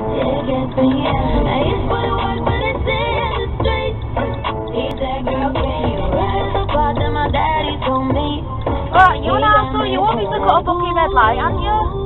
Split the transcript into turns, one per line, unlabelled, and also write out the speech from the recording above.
it gets me. I used to work, but it's in the street. He said, girl, can you ride the part that my daddy told me?
Right, you want to ask her, you want me to cut a bucky red light, aren't you?